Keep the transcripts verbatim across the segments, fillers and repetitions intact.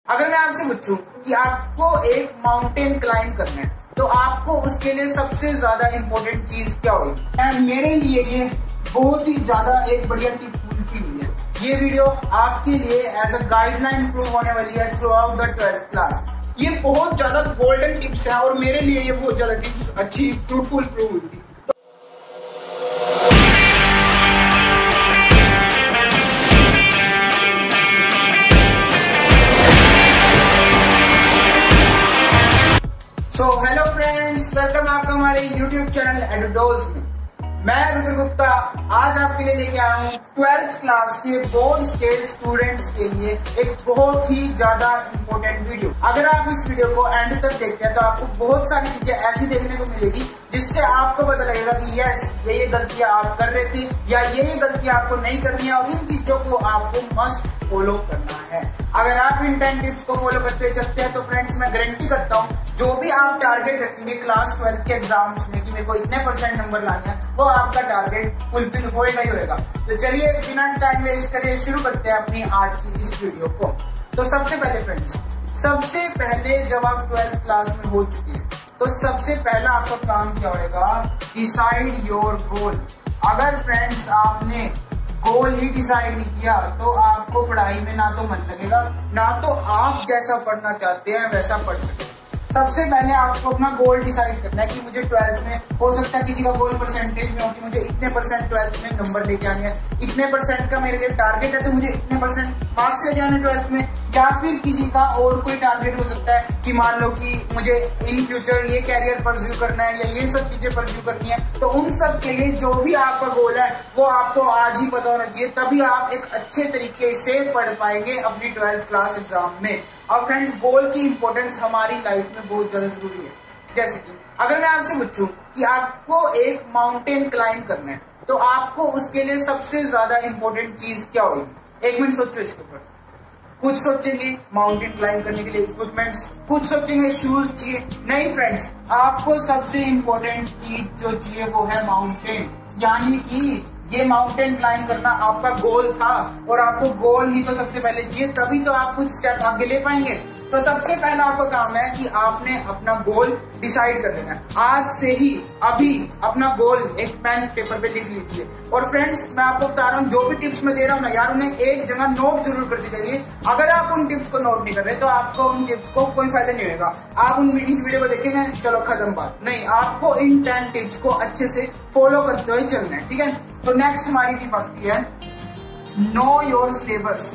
अगर मैं आपसे पूछूं कि आपको एक माउंटेन क्लाइंब करना है तो आपको उसके लिए सबसे ज्यादा इंपॉर्टेंट चीज क्या होगी? एंड मेरे लिए ये बहुत ही ज्यादा एक बढ़िया टिप फुलफिल हुई है। ये वीडियो आपके लिए एज अ गाइडलाइन प्रूव होने वाली है throughout the twelfth class. ये बहुत ज्यादा गोल्डन टिप्स है और मेरे लिए ये बहुत ज्यादा टिप्स अच्छी फ्रूटफुल प्रूव हुई थी। सो हेलो फ्रेंड्स, वेलकम आपका हमारे यूट्यूब चैनल एडोडोज में। मैं रुद्र गुप्ता आज आपके लिए लेके आया हूँ ट्वेल्थ क्लास के बोर्ड स्केल स्टूडेंट्स के लिए एक बहुत ही ज्यादा इंपॉर्टेंट वीडियो। अगर आप इस वीडियो को एंड तक देखते हैं तो आपको बहुत सारी चीजें ऐसी देखने को मिलेगी जिससे आपको पता लगेगा कि यस ये ये गलतियां आप कर रहे थे या ये ये गलतियां आपको नहीं करनी है और इन चीजों को आपको मस्ट फॉलो करना है। अगर आप इन टेन टिप्स को फॉलो करते हुए चलते हैं तो फ्रेंड्स मैं गारंटी करता हूँ जो भी आप टारगेट रखेंगे क्लास ट्वेल्थ के एग्जाम्स में कि मेरे को इतने परसेंट नंबर लाने हैं वो आपका टारगेट फुलफिल होएगा ही होएगा। तो चलिए बिना टाइम वेस्ट करे शुरू करते हैं अपनी आज की इस वीडियो को। तो सबसे पहले फ्रेंड्स, सबसे पहले जब आप ट्वेल्थ क्लास में हो चुके हैं तो सबसे पहला आपका काम क्या होएगा? Decide your goal. अगर फ्रेंड्स आपने गोल ही डिसाइड नहीं किया तो आपको पढ़ाई में ना तो मन लगेगा ना तो आप जैसा पढ़ना चाहते हैं वैसा पढ़ सके। सबसे पहले आपको अपना गोल डिसाइड करना है कि मुझे ट्वेल्थ में हो सकता है किसी का गोल परसेंटेज में हो कि मुझे इतने परसेंट ट्वेल्थ में नंबर लेके आने हैं, इतने परसेंट का मेरे लिए टारगेट है तो मुझे इतने परसेंट मार्क्स लेके आने ट्वेल्थ में, या फिर किसी का और कोई टारगेट हो सकता है कि मान लो कि मुझे इन फ्यूचर ये कैरियर परस्यू करना है या ये सब चीजें परस्यू करनी है। तो उन सब के लिए जो भी आपका गोल है वो आपको आज ही पता होना चाहिए, तभी आप एक अच्छे तरीके से पढ़ पाएंगे अपनी ट्वेल्थ क्लास एग्जाम में। और फ्रेंड्स, गोल की इंपॉर्टेंस हमारी लाइफ में बहुत ज्यादा जरूरी है। जैसे कि अगर मैं आपसे पूछूं कि आपको एक माउंटेन क्लाइंब करना है तो आपको उसके लिए सबसे ज्यादा इंपॉर्टेंट चीज क्या होगी? एक मिनट सोचो इसके ऊपर। कुछ सोचेंगे माउंटेन क्लाइंब करने के लिए इक्विपमेंट्स, कुछ सोचेंगे शूज चाहिए। नहीं फ्रेंड्स, आपको सबसे इंपॉर्टेंट चीज जो चाहिए वो है माउंटेन। यानी कि ये माउंटेन क्लाइंब करना आपका गोल था और आपको गोल ही तो सबसे पहले चाहिए, तभी तो आप कुछ स्टेप आगे ले पाएंगे। तो सबसे पहला आपका काम है कि आपने अपना गोल डिसाइड कर लेना है। आज से ही अभी अपना गोल एक पेन पेपर पे लिख लीजिए। और फ्रेंड्स, मैं आपको बता रहा हूँ जो भी टिप्स मैं दे रहा हूँ ना यार, उन्हें एक जगह नोट जरूर कर दीजिए। अगर आप उन टिप्स को नोट नहीं कर रहे तो आपको उन टिप्स को कोई फायदा नहीं होगा। आप उन इस वीडियो को देखेंगे चलो खत्म बात, नहीं, आपको इन टेन टिप्स को अच्छे से फॉलो करते हुए चलना है, ठीक है। तो नेक्स्ट हमारी टिप आती है नो योर सिलेबस।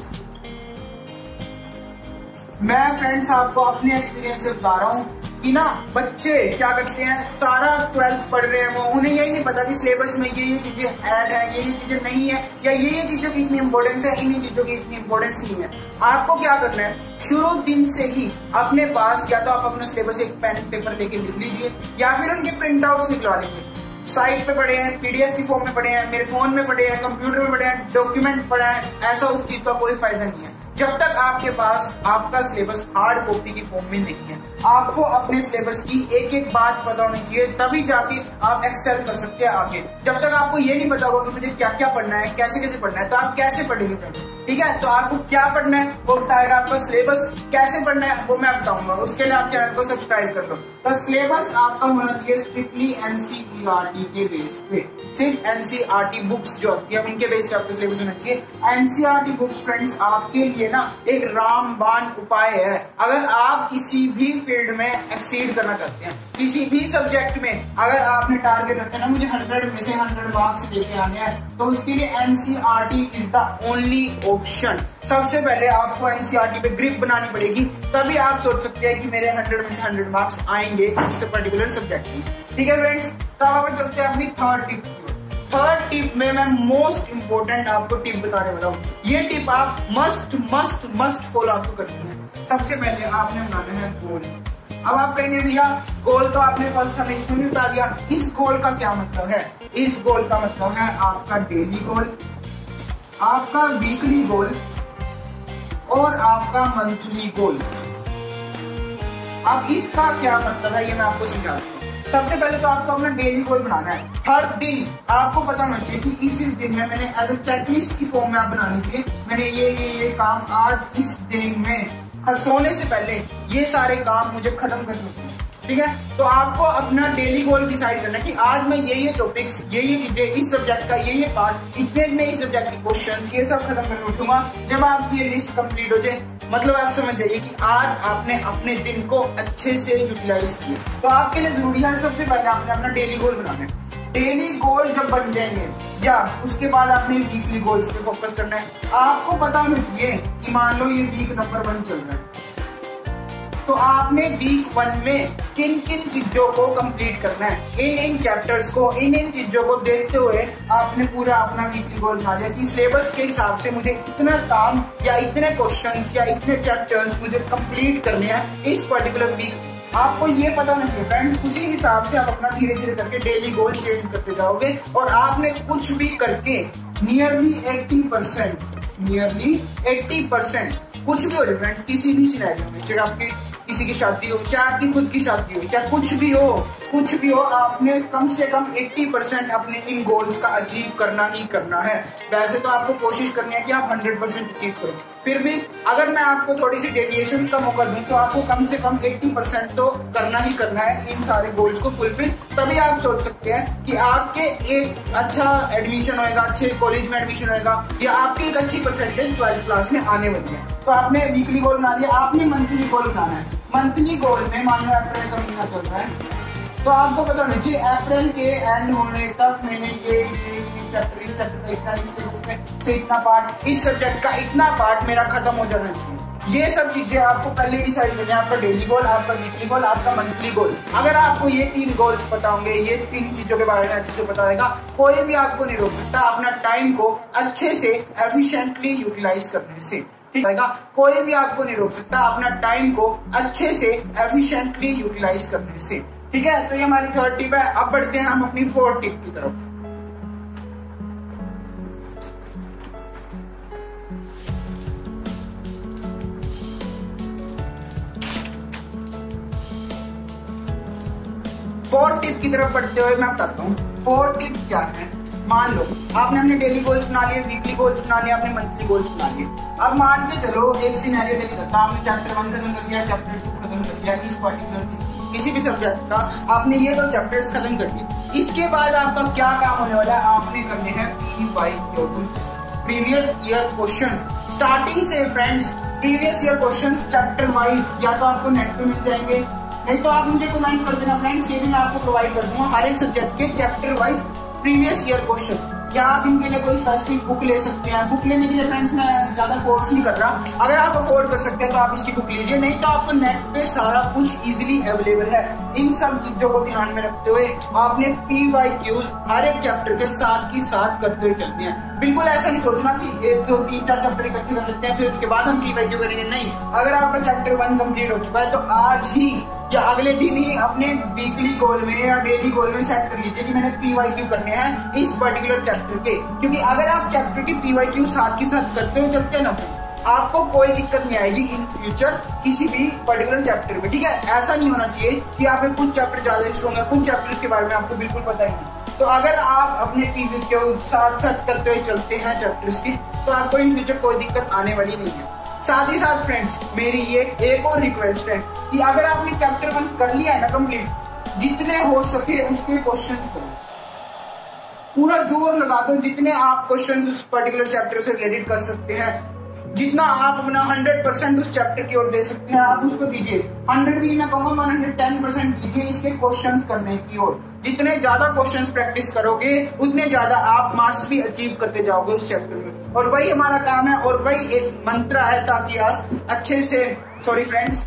मैं फ्रेंड्स आपको अपने एक्सपीरियंस से बता रहा हूँ कि ना बच्चे क्या करते हैं, सारा ट्वेल्थ पढ़ रहे हैं वो, उन्हें यही नहीं पता कि सिलेबस में ये ये चीजें ऐड है, ये ये चीजें नहीं है, या ये ये चीजों की इतनी इंपॉर्टेंस है, इन चीजों की इतनी इंपॉर्टेंस नहीं है। आपको क्या करना है, शुरू दिन से ही अपने पास या तो आप अपना सिलेबस एक पेन पेपर लेके लिख लीजिए या फिर उनके प्रिंट आउट निकलवा लीजिए। साइट पे पढ़े हैं, पीडीएफ की फॉर्म में पढ़े हैं, मेरे फोन में पढ़े हैं, कंप्यूटर में पढ़े हैं, डॉक्यूमेंट पढ़ा है, ऐसा उस चीज का कोई फायदा नहीं है जब तक आपके पास आपका सिलेबस हार्ड कॉपी की फॉर्म में नहीं है। आपको अपने सिलेबस की एक एक बात पता होनी चाहिए, तभी जाके आप एक्सेल कर सकते हैं आगे। जब तक आपको ये नहीं पता होगा कि मुझे क्या क्या पढ़ना है, कैसे कैसे पढ़ना है, तो आप कैसे पढ़ेंगे फ्रेंड्स, ठीक है। तो आपको क्या पढ़ना है वो बताएगा, आपका सिलेबस कैसे पढ़ना है वो मैं बताऊंगा। उसके लिए आप चैनल को सब्सक्राइब कर लो। तो सिलेबस आपका होना चाहिए स्ट्रिक्टली एनसीईआरटी के बेस पे, सिर्फ एनसीईआरटी बुक्स जो होती है उनके बेस पे आपका सिलेबस होना चाहिए। एनसीईआरटी बुक्स फ्रेंड्स आपके लिए ना एक रामबाण उपाय है। अगर आप किसी भी फील्ड में एक्सीड करना चाहते हैं, किसी भी सब्जेक्ट में अगर आपने टारगेट रखा ना मुझे हंड्रेड में से हंड्रेड मार्क्स लेके आने हैं, तो उसके लिए NCERT is the only option. सबसे पहले आपको एनसीईआरटी पे ग्रिप बनानी पड़ेगी, तभी आप सोच सकते हैं कि मेरे हंड्रेड में से हंड्रेड मार्क्स आएंगे इस पर्टिकुलर सब्जेक्ट में, ठीक है फ्रेंड्स। तो अब चलते हैं अपनी थर्ड टिप। थर्ड टिप में मैं मोस्ट इंपोर्टेंट आपको टिप बताने वाला हूँ। ये टिप आप मस्ट मस्ट मस्ट फॉलो आपको करनी है। सबसे पहले आपने बनाना है गोल। अब आप कहेंगे भैया गोल तो आपने फर्स्ट हमें इसमें भी बता दिया, इस गोल का क्या मतलब है? इस गोल का मतलब है आपका डेली गोल, आपका वीकली गोल और आपका मंथली गोल। अब इसका क्या मतलब है ये मैं आपको समझाता हूँ। सबसे पहले तो आपको अपना डेली गोल बनाना है। हर दिन आपको पता होना चाहिए कि इस इस दिन में मैंने एज ए चेकलिस्ट की फॉर्म में आप बना लीजिए, मैंने ये ये ये काम आज इस दिन में सोने से पहले ये सारे काम मुझे खत्म करने होते हैं। ठीक है, तो आपको अपना डेली गोल डिसाइड करना है कि आज मैं ये ये टॉपिक्स, ये ये चीजें, इस सब्जेक्ट का ये ये पार्ट, इतने इतने इस सब्जेक्ट के क्वेश्चंस, ये सब खत्म करके उठूंगा। जब आपकी ये लिस्ट कंप्लीट हो जाए, मतलब आप समझ जाइए कि आज आपने अपने दिन को अच्छे से यूटिलाइज किया। तो आपके लिए जरूरी है सबसे पहले आपने अपना डेली गोल बनाना है। डेली गोल जब बन जाएंगे या उसके बाद आपने वीकली गोल्स पे फोकस करना है। आपको पता होना चाहिए कि मान लो ये वीक नंबर वन चल रहा है, तो आपने वीक वन में किन किन चीजों को कंप्लीट करना है, इन इन चैप्टर्स को, इन इन चीजों को देखते हुए आपने पूरा अपना वीकली गोल बना लिया कि सिलेबस के हिसाब से मुझे इतना काम या इतने क्वेश्चंस या इतने चैप्टर्स मुझे कंप्लीट करने हैं इस पर्टिकुलर वीक। आपको ये पता होना चाहिए फ्रेंड्स, उसी हिसाब से आप अपना धीरे धीरे करके डेली गोल चेंज करते जाओगे और आपने कुछ भी करके नियरली अस्सी परसेंट नियरली अस्सी परसेंट कुछ भी हो जाए फ्रेंड्स, किसी भी सिनेरियो में, चाहे आपकी किसी की शादी हो, चाहे आपकी खुद की शादी हो, चाहे कुछ भी हो कुछ भी हो आपने कम से कम अस्सी परसेंट अपने इन गोल्स का अचीव करना ही करना है। वैसे तो आपको कोशिश करनी है कि आप सौ परसेंट अचीव करो, फिर भी अगर मैं आपको थोड़ी सी डेविएशंस का मौका दूं तो आपको कम से कम अस्सी परसेंट तो करना ही करना है इन सारे गोल्स को फुलफिल। तभी आप सोच सकते हैं कि आपके एक अच्छा एडमिशन होएगा, अच्छे कॉलेज में एडमिशन होएगा या आपकी एक अच्छी परसेंटेज ट्वेल्थ क्लास में आने वाली है। तो आपने वीकली गोल बना दिया, आपने मंथली गोल बनाना है। मंथली गोल में मान लो अप्रैल का महीना चल रहा है, तो आपको पता होना चाहिए अप्रैल के एंड होने तक मैंने ये ये चैप्टर, इस चैप्टर का इतना, इसके उसमें से इतना पार्ट, इस सब्जेक्ट का इतना पार्ट मेरा खत्म हो जाना चाहिए। ये सब चीजें आपको पहले डिसाइड करनी है, आपका डेली गोल, आपका वीकली गोल, आपका मंथली गोल। अगर आपको ये तीन गोल्स पता होंगे, ये तीन चीजों के बारे में अच्छे से पता होगा, कोई भी आपको नहीं रोक सकता अपना टाइम को अच्छे से एफिशिएंटली यूटिलाइज करने से। ठीक है, कोई भी आपको नहीं रोक सकता अपना टाइम को अच्छे से एफिशिएंटली यूटिलाइज करने से। ठीक है, तो ये हमारी थर्ड टिप है। अब बढ़ते हैं हम अपनी फोर्थ टिप की तरफ। फोर्थ टिप की तरफ बढ़ते हुए मैं बताता हूँ फोर्थ टिप क्या है। मान लो आपने अपने डेली गोल्स बना लिए, वीकली गोल्स बना लिए, आपने मंथली गोल्स बना लिए। अब मान के चलो एक सिनेरियो लेके चलता, आपने चैप्टर वन खत्म कर दिया, चैप्टर टू खत्म कर दिया, इस पर्टिकुलर किसी भी सब्जेक्ट का आपने ये दो चैप्टर्स खत्म कर दिए। इसके बाद आपका क्या काम होने वाला है, आपने करने हैं PYQs, previous year questions. Starting से friends previous year questions chapter wise या तो आपको नेट पे मिल जाएंगे, नहीं तो आप मुझे कमेंट कर देना फ्रेंड्स, ये भी मैं आपको प्रोवाइड कर दूंगा हर एक सब्जेक्ट के chapter wise previous year question. या आप इनके लिए कोई स्पेसिफिक बुक ले सकते हैं। बुक लेने के लिए फ्रेंड्स मैं ज्यादा कोर्स नहीं कर रहा, अगर आप अफोर्ड कर सकते हैं तो आप इसकी बुक लीजिए, नहीं तो आपको नेट पे सारा कुछ इजीली अवेलेबल है। इन सब चीजों को ध्यान में रखते हुए आपने पीवाईक्यूज हर एक चैप्टर के साथ की साथ करते हुए चलते हैं। बिल्कुल ऐसा नहीं सोचना कि एक दो तीन चार चैप्टर इकट्ठे कर लेते हैं फिर उसके बाद हम पीवाईक्यू करेंगे, नहीं। अगर आपका चैप्टर वन कंप्लीट हो चुका है तो आज ही या अगले दिन ही अपने वीकली गोल में या डेली गोल में सेट कर लीजिए कि मैंने पीवाईक्यू करने हैं इस पर्टिकुलर चैप्टर के। क्योंकि अगर आप चैप्टर की पीवाईक्यू साथ के साथ करते हुए चलते हैं ना, आपको कोई दिक्कत नहीं आएगी इन फ्यूचर किसी भी पर्टिकुलर चैप्टर में। ठीक है, ऐसा नहीं होना चाहिए कि आप कुछ चैप्टर ज्यादा स्ट्रॉन्ग है, कुछ चैप्टर्स के बारे में आपको बिल्कुल पता ही नहीं। तो अगर आप अपने पीवाईक्यू साथ साथ करते हुए चलते हैं चैप्टर्स की, तो आपको इन फ्यूचर कोई दिक्कत आने वाली नहीं है। साथ ही साथ फ्रेंड्स मेरी ये एक और रिक्वेस्ट है कि अगर आपने चैप्टर वन कर लिया है ना कंप्लीट, जितने हो सके उसके क्वेश्चंस करो, पूरा जोर लगा दो, जितने आप क्वेश्चंस उस पर्टिकुलर चैप्टर से रिलेटेड कर सकते हैं, जितना आप अपना हंड्रेड परसेंट उस चैप्टर की ओर दे सकते हैं आप उसको दीजिए। हंड्रेड भी मैं कहूंगा वन हंड्रेड टेन परसेंट दीजिए इसके क्वेश्चंस करने की ओर। जितने ज्यादा क्वेश्चंस प्रैक्टिस करोगे उतने ज्यादा आप मास्टरी अचीव करते जाओगे उस चैप्टर में, और वही हमारा काम है और वही एक मंत्र है ताकि आप अच्छे से सॉरी फ्रेंड्स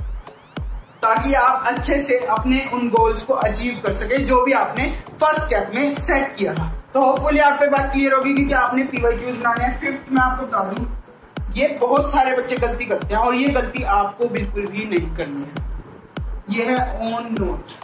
ताकि आप अच्छे से अपने उन गोल्स को अचीव कर सके जो भी आपने फर्स्ट स्टेप में सेट किया था। तो होपफुली आपको बात क्लियर होगी कि आपने पीवाईक्यूज बनाने हैं। फिफ्थ में आपको बता दूं, ये बहुत सारे बच्चे गलती करते हैं और ये गलती आपको बिल्कुल भी नहीं करनी है। ये है ओन नोट्स।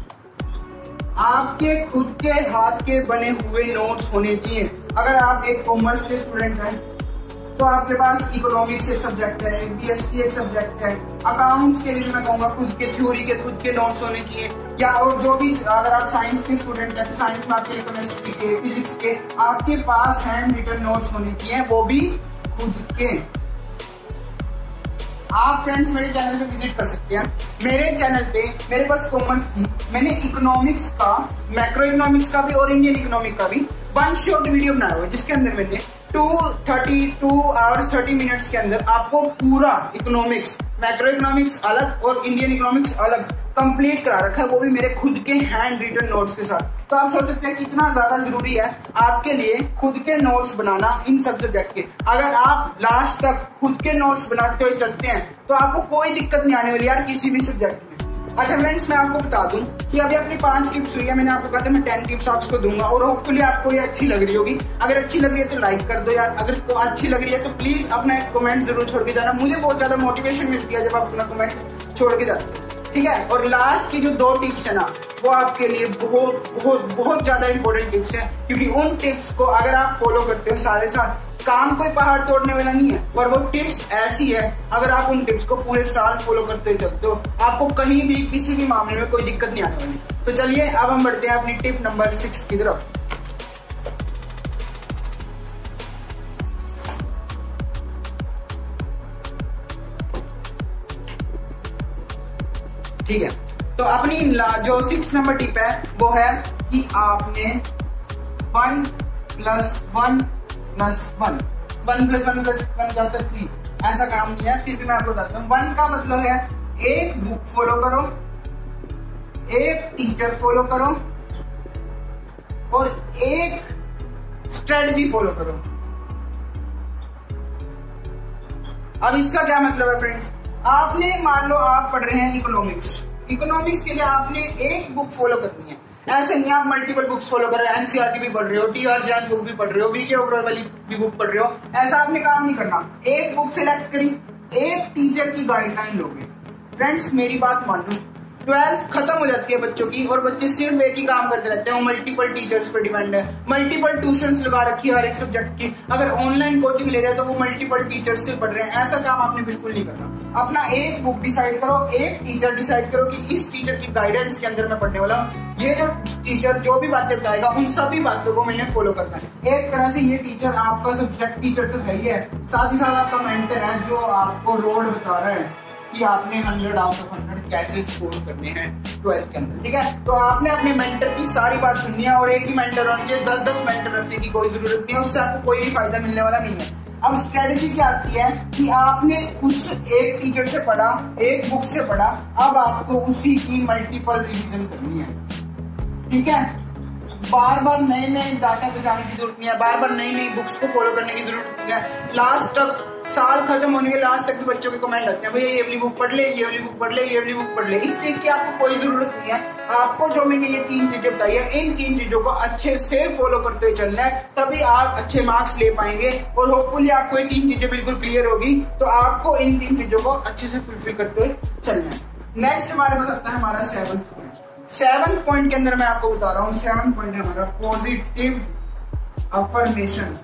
आपके खुद के हाथ के बने हुए नोट्स होने चाहिए। अगर आप एक कॉमर्स के स्टूडेंट हैं तो आपके पास इकोनॉमिक्स एक सब्जेक्ट है, बीएसटी एक सब्जेक्ट है, अकाउंट्स के लिए मैं कहूंगा खुद के थ्योरी के खुद के नोट्स होने चाहिए। या और जो भी अगर आप साइंस के स्टूडेंट हैं तो साइंस में आपके केमिस्ट्री के, फिजिक्स के आपके पास हैंड रिटन नोट्स होने चाहिए, वो भी खुद के। आप फ्रेंड्स मेरे चैनल पे विजिट कर सकते हैं। मेरे चैनल पे मेरे पास कॉमर्स थी, मैंने इकोनॉमिक्स का, मैक्रो इकोनॉमिक्स का भी और इंडियन इकोनॉमिक का भी वन शॉट वीडियो बनाया हुआ है, जिसके अंदर मैंने two thirty two hours thirty minutes के अंदर आपको पूरा इकोनॉमिक्स, मैक्रो इकोनॉमिक्स अलग और इंडियन इकोनॉमिक्स अलग कंप्लीट करा रखा है, वो भी मेरे खुद के हैंड रिटन नोट्स के साथ। तो आप सोच सकते हैं कितना ज्यादा जरूरी है आपके लिए खुद के नोट्स बनाना इन सब सब्जेक्ट के। अगर आप लास्ट तक खुद के नोट्स बनाते हुए चलते हैं तो आपको कोई दिक्कत नहीं आने वाली यार किसी भी सब्जेक्ट में। अच्छा फ्रेंड्स, मैं आपको बता दूं कि अभी अपनी पांच टिप्स हुई है, मैंने आपको कहा था मैं टेन टिप्स आपको दूंगा और होपफुली आपको ये अच्छी लग रही होगी। अगर अच्छी लग रही है तो लाइक कर दो यार, अगर तो अच्छी लग रही है तो प्लीज अपना एक कमेंट जरूर छोड़ के जाना, मुझे बहुत ज्यादा मोटिवेशन मिलती है जब आप अपना कमेंट छोड़ के जाते हो, ठीक है। और लास्ट की जो दो टिप्स है ना, वो आपके लिए बहुत बहुत बहुत ज्यादा इंपॉर्टेंट टिप्स है, क्योंकि उन टिप्स को अगर आप फॉलो करते हो सारे साल, काम कोई पहाड़ तोड़ने वाला नहीं है, पर वो टिप्स ऐसी है अगर आप उन टिप्स को पूरे साल फॉलो करते हुए चलते हो आपको कहीं भी किसी भी मामले में कोई दिक्कत नहीं आने वाली। तो चलिए अब हम बढ़ते हैं अपनी टिप नंबर सिक्स की तरफ। ठीक है, तो अपनी जो सिक्स नंबर टिप है वो है कि आपने one plus one plus one one plus one plus one क्या होता है थ्री, ऐसा काम नहीं है, फिर भी मैं आपको बताता हूँ। वन का मतलब है एक बुक फॉलो करो, एक टीचर फॉलो करो और एक स्ट्रेटजी फॉलो करो। अब इसका क्या मतलब है फ्रेंड्स, आपने मान लो आप पढ़ रहे हैं इकोनॉमिक्स, इकोनॉमिक्स के लिए आपने एक बुक फॉलो करनी है। ऐसे नहीं आप मल्टीपल बुक्स फॉलो कर रहे हैं, एनसीईआरटी भी पढ़ रहे हो, टीआर जैन बुक भी पढ़ रहे हो, वीके ओवरऑल वाली भी बुक पढ़ रहे हो, ऐसा आपने काम नहीं करना। एक बुक सिलेक्ट करी, एक टीचर की गाइडलाइन लोगे। फ्रेंड्स मेरी बात मान लो, ट्वेल्थ खत्म हो जाती है बच्चों की और बच्चे सिर्फ एक ही काम करते रहते हैं, वो मल्टीपल टीचर्स पर डिपेंड है, मल्टीपल ट्यूशंस लगा रखी है हर एक सब्जेक्ट की। अगर ऑनलाइन कोचिंग ले रहे हैं तो वो मल्टीपल टीचर्स से पढ़ रहे हैं, ऐसा काम आपने बिल्कुल नहीं करना। अपना एक बुक डिसाइड करो, एक टीचर डिसाइड करो कि इस टीचर की गाइडेंस के अंदर मैं पढ़ने वाला हूँ, ये जो टीचर जो भी बातें बताएगा उन सभी बातों को मैंने फॉलो करना है। एक तरह से ये टीचर आपका सब्जेक्ट टीचर तो है ही है, साथ ही साथ आपका मेंटर है जो आपको रोड बता रहा है कि आपने हंड्रेड आउट ऑफ हंड्रेड कैसे स्कोर करने हैं ट्वेल्थ के अंदर, ठीक है। तो आपने अपने मेंटर की सारी बात सुननी है और एक ही मेंटर होना चाहिए, दस दस मेंटर रखने की कोई जरूरत नहीं है, उससे आपको कोई भी फायदा मिलने वाला नहीं है। अब स्ट्रेटजी क्या आती है कि आपने उस एक टीचर से पढ़ा, एक बुक से पढ़ा, अब आपको उसी की मल्टीपल रिवीजन करनी है, ठीक है। बार बार नए नए डाटा पे जाने की जरूरत नहीं है, बार बार नई नई बुक्स को फॉलो करने की जरूरत नहीं है। लास्ट तक, साल खत्म होने के लास्ट तक भी बच्चों के कमेंट आते हैं, भैया ये वाली बुक पढ़ ले, ये वाली बुक पढ़ ले, ये वाली बुक पढ़ ले। इस चीज की आपको कोई जरूरत नहीं है। आपको जो मैंने ये तीन चीजें बताई है, इन तीन चीजों को अच्छे से फॉलो करते हुए चलना है, तभी आप अच्छे मार्क्स ले पाएंगे और होपफुली आपको ये तीन चीजें बिल्कुल क्लियर होगी। तो आपको इन तीन चीजों को अच्छे से फुलफिल करते हुए चलना है। नेक्स्ट हमारे पास आता है हमारा सेवन पॉइंट। सेवन पॉइंट के अंदर मैं आपको बता रहा हूँ, सेवन पॉइंट है हमारा पॉजिटिव अफर्मेशन,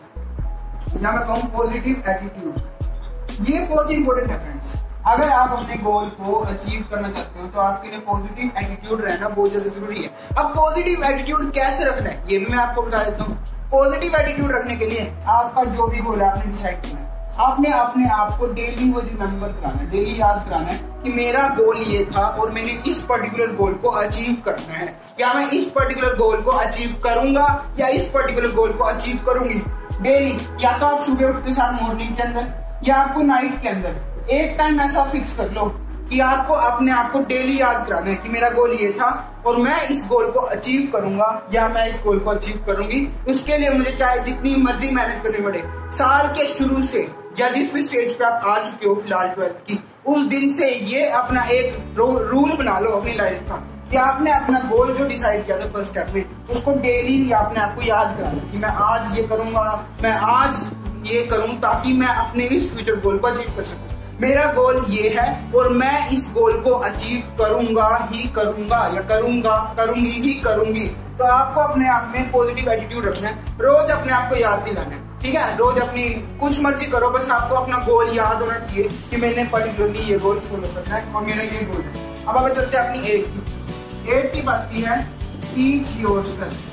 या मैं कहूँ पॉजिटिव एटीट्यूड। ये बहुत इंपॉर्टेंट है फ्रेंड्स। अगर आप अपने गोल को अचीव करना चाहते हो तो आपके लिए पॉजिटिव एटीट्यूड रहना बहुत ज्यादा जरूरी है। अब पॉजिटिव एटीट्यूड कैसे रखना है ये भी मैं आपको बता देता हूँ। पॉजिटिव एटीट्यूड रखने के लिए आपका जो भी गोल है आपने डिसाइड करना है, आपने अपने आप को डेली वो रिमेम्बर कराना है, डेली याद कराना है कि मेरा गोल ये था और मैंने इस पर्टिकुलर गोल को अचीव करना है, या मैं इस पर्टिकुलर गोल को अचीव करूंगा या इस पर्टिकुलर गोल को अचीव करूंगी। डेली, या तो आप सुबह उठते साथ मॉर्निंग के अंदर या आपको नाइट के अंदर एक टाइम ऐसा फिक्स कर लो कि आपको अपने आप को डेली याद कराना है कि मेरा गोल ये था और मैं इस गोल को अचीव करूंगा या मैं इस गोल को अचीव करूंगी। उसके लिए मुझे चाहे जितनी मर्जी मेहनत करनी पड़े, साल के शुरू से या जिस भी स्टेज पे आप आ चुके हो फिलहाल ट्वेल्थ की, उस दिन से ये अपना एक रूल बना लो अपनी लाइफ का कि आपने अपना गोल जो डिसाइड किया था फर्स्ट स्टेप में, उसको डेली आपने आपको याद कराना कि मैं आज ये करूंगा, मैं आज ये करूं ताकि मैं अपने इस फ्यूचर गोल को अचीव कर सकूं। मेरा गोल ये है और मैं इस गोल को अचीव करूंगा ही करूंगा या करूंगा करूंगी ही करूंगी। तो आपको अपने आप में पॉजिटिव एटीट्यूड रखना है, रोज अपने आप को याद दिलाना है, ठीक है। रोज अपनी कुछ मर्जी करो, बस आपको अपना गोल याद होना चाहिए कि मैंने पर्टिकुलरली ये गोल फॉलो करना है और मेरा ये गोल है। अब आप चलते हैं अपनी एट टिप। एट टिप आती है टीच योरसेल्फ।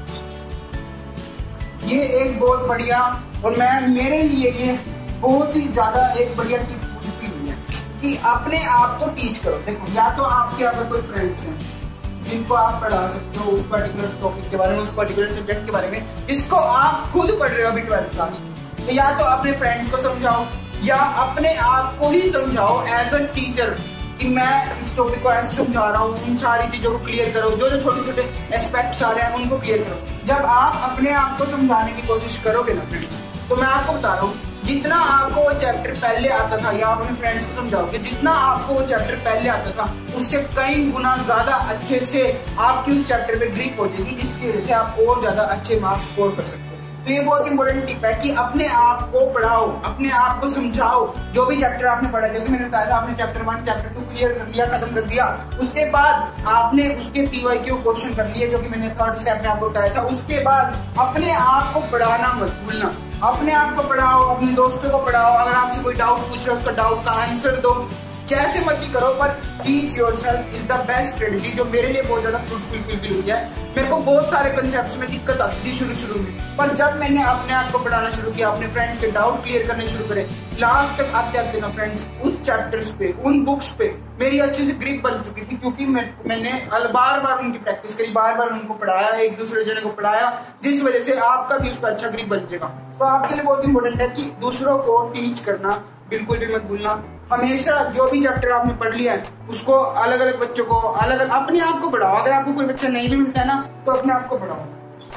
ये एक बहुत बढ़िया और मैं मेरे लिए ये बहुत ही ज्यादा एक बढ़िया टिप कि अपने आप को टीच करो। देखो, या तो आपके अगर कोई फ्रेंड्स हैं जिनको आप पढ़ा सकते हो उस पर्टिकुलर टॉपिक के बारे में, उस पर्टिकुलर सब्जेक्ट के बारे में जिसको आप खुद पढ़ रहे हो अभी ट्वेल्थ क्लास में, तो या तो अपने फ्रेंड्स को समझाओ या अपने आप को ही समझाओ एज अ टीचर कि मैं इस टॉपिक को ऐसे समझा रहा हूँ। उन सारी चीजों को क्लियर करो, जो जो छोटे छोटे एस्पेक्ट्स आ रहे हैं उनको क्लियर करो। जब आप अपने आप को समझाने की कोशिश करोगे ना फ्रेंड्स, तो मैं आपको बता रहा हूँ, जितना आपको वो चैप्टर पहले आता था, या अपने फ्रेंड्स को समझाओगे जितना आपको वो चैप्टर पहले आता था, उससे कई गुना ज्यादा अच्छे से आपकी उस चैप्टर पे ग्रिप हो जाएगी, जिसकी वजह से आप और ज्यादा अच्छे मार्क्स स्कोर कर सकते हो। तो ये बहुत इंपॉर्टेंट टिप है कि अपने आप को पढ़ाओ, अपने आप को समझाओ। जो भी चैप्टर आपने पढ़ा, जैसे मैंने बताया था, आपने chapter one chapter two clear कर दिया, खत्म कर दिया, उसके बाद आपने उसके पीवाईक्यू क्वेश्चन कर लिए, जो कि मैंने थर्ड स्टेप में आपको बताया था। उसके बाद अपने आप को पढ़ाना मत भूलना, अपने आप को पढ़ाओ, अपने दोस्तों को पढ़ाओ। अगर आपसे कोई डाउट पूछ रहा है, उसका डाउट का आंसर दो, जैसे मर्जी करो, पर teach yourself is the best strategy, जो मेरे लिए बहुत ज्यादा फ्रूटफुल फील हुई है। मेरे को बहुत सारे कंसेप्ट्स में दिक्कत आती थी शुरू शुरू में, पर जब मैंने अपने आप को पढ़ाना शुरू किया, अपने फ्रेंड्स के डाउट क्लियर करने शुरू करे, लास्ट तक आते आते ना फ्रेंड्स, उस चैप्टर्स पे, उन बुक्स पे मेरी अच्छे से ग्रिप बन चुकी थी, क्योंकि मैं, मैंने बार बार उनकी प्रैक्टिस करी, बार बार उनको पढ़ाया, एक दूसरे जने को पढ़ाया, जिस वजह से आपका भी उस पर अच्छा ग्रिप बन जाएगा। तो आपके लिए बहुत इंपॉर्टेंट है कि दूसरों को टीच करना बिल्कुल भी मत भूलना। हमेशा जो भी चैप्टर आपने पढ़ लिया है उसको अलग अलग बच्चों को अलग अलग अपने आप को पढ़ाओ। अगर आपको कोई बच्चा नहीं भी मिलता है ना, तो अपने आप को पढ़ाओ।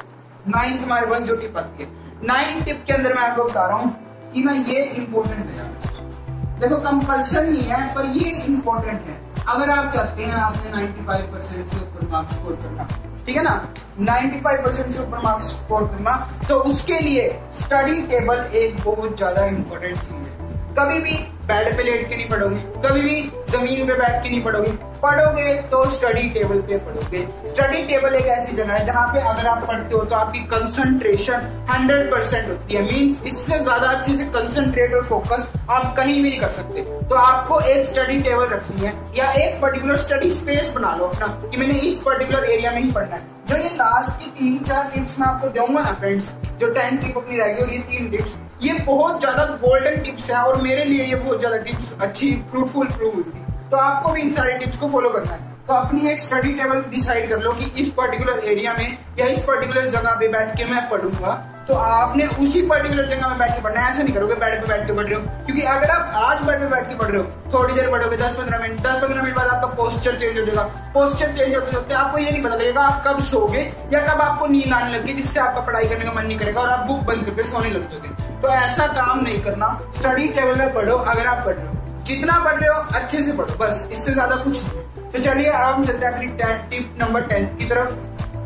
नाइन्थ हमारे पास जो टिप आती है, नाइन टिप के अंदर मैं आपको बता रहा हूँ कि मैं ये इंपॉर्टेंट है। देखो, कंपल्सन नहीं है, पर ये इंपॉर्टेंट है। अगर आप चाहते हैं आपने पचानवे परसेंट से ऊपर मार्क्स स्कोर करना, ठीक है ना, पचानवे परसेंट से ऊपर मार्क्स स्कोर करना, तो उसके लिए स्टडी टेबल एक बहुत ज्यादा इंपॉर्टेंट चीज है। कभी भी बेड पे लेट के नहीं पढ़ोगे, कभी भी जमीन पे बैठ के नहीं पढ़ोगे, पढ़ोगे तो स्टडी टेबल पे पढ़ोगे। स्टडी टेबल एक ऐसी जगह है जहाँ पे अगर आप पढ़ते हो तो आपकी कंसंट्रेशन हंड्रेड परसेंट होती है। मींस इससे ज्यादा अच्छे से कंसंट्रेट और फोकस आप कहीं भी नहीं कर सकते। तो आपको एक स्टडी टेबल रखनी है, या एक पर्टिकुलर स्टडी स्पेस बना लो अपना, कि मैंने इस पर्टिकुलर एरिया में ही पढ़ना है। जो ये लास्ट की तीन चार टिप्स मैं आपको दूंगा ना फ्रेंड्स, जो टेन टिप अपनी रहेगी, और ये तीन टिप्स, ये बहुत ज्यादा गोल्डन टिप्स है, और मेरे लिए ये बहुत ज्यादा टिप्स अच्छी फ्रूटफुल प्रूव हुई थी। तो आपको भी इन सारी टिप्स को फॉलो करना है। तो अपनी एक स्टडी टेबल डिसाइड कर लो कि इस पर्टिकुलर एरिया में या इस पर्टिकुलर जगह पे बैठ के मैं पढ़ूंगा, तो आपने उसी पर्टिकुलर जगह में बैठ के पढ़ना है। ऐसा नहीं करोगे बेड पे बैठ के पढ़ रहे हो, क्योंकि अगर आप आज बेड पे बैठ के पढ़ रहे हो, थोड़ी देर पढ़ोगे, दस पंद्रह मिनट दस पंद्रह मिनट बाद आपका पोस्चर चेंज हो जाएगा। पोस्चर चेंज होते होते आपको ये नहीं पता लगेगा आप कब सोगे या कब आपको नींद आने लगी, जिससे आपका पढ़ाई करने का मन नहीं करेगा और आप बुक बंद करके सोने लग जाओगे। तो ऐसा काम नहीं करना, स्टडी टेबल में पढ़ो। अगर आप पढ़ रहे हो, जितना पढ़ रहे हो अच्छे से पढ़ो, बस, इससे ज्यादा कुछ नहीं। तो चलिए अब हम चलते हैं अपनी टिप नंबर टेन की तरफ।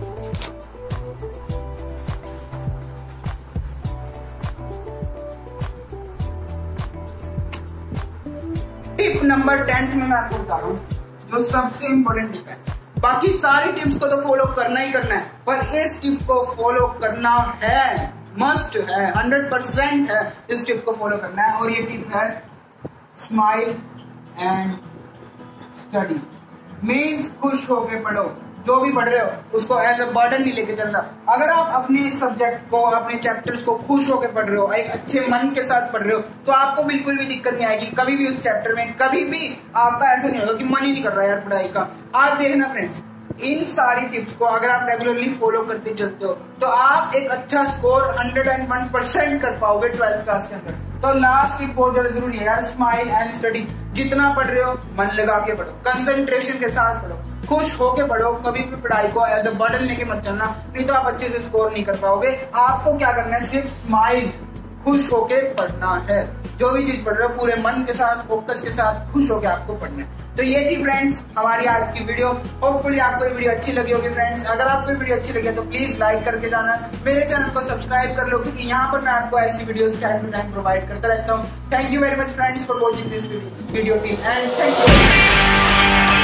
टिप नंबर टेंथ में मैं आपको बता रहा हूँ जो सबसे इंपॉर्टेंट टिप है। बाकी सारी टिप्स को तो फॉलो करना ही करना है, पर इस टिप को फॉलो करना है, मस्ट है, हंड्रेड परसेंट है, इस टिप को फॉलो करना है। और ये टिप है स्माइल एंड स्टडी। मीन्स खुश होके पढ़ो, जो भी पढ़ रहे हो उसको एज अ बर्डन नहीं लेके चलना। अगर आप अपने सब्जेक्ट को, अपने चैप्टर्स को खुश होकर पढ़ रहे हो, एक अच्छे मन के साथ पढ़ रहे हो, तो आपको बिल्कुल भी दिक्कत नहीं आएगी कभी भी उस चैप्टर में। कभी भी आपका ऐसा नहीं होगा कि मन ही नहीं कर रहा यार पढ़ाई का। आप देखना फ्रेंड्स, इन सारी टिप्स को अगर आप रेगुलरली फॉलो करते चलते हो तो आप एक अच्छा score hundred and one percent कर पाओगे ट्वेल्थ क्लास के अंदर। तो लास्ट टिप बहुत ज्यादा जरूरी है यार, स्माइल एंड स्टडी। जितना पढ़ रहे हो मन लगा के पढ़ो, कंसंट्रेशन के साथ पढ़ो, खुश होके पढ़ो। कभी भी पढ़ाई को एज अ बर्डन लेके मत चलना, नहीं तो आप अच्छे से स्कोर नहीं कर पाओगे। आपको क्या करना है, सिर्फ स्माइल, खुश होके पढ़ना है। जो भी चीज पढ़ रहे हो पूरे मन के साथ, फोकस के साथ, खुश होके आपको पढ़ना है। तो ये थी फ्रेंड्स हमारी आज की वीडियो। होपफुली आपको ये वीडियो अच्छी लगी होगी फ्रेंड्स। अगर आपको ये वीडियो अच्छी लगी तो प्लीज लाइक करके जाना, मेरे चैनल को सब्सक्राइब कर लो, क्योंकि यहाँ पर मैं आपको ऐसी videos time to time provide करता रहता हूँ। Thank you very much friends for watching this video till end thank you.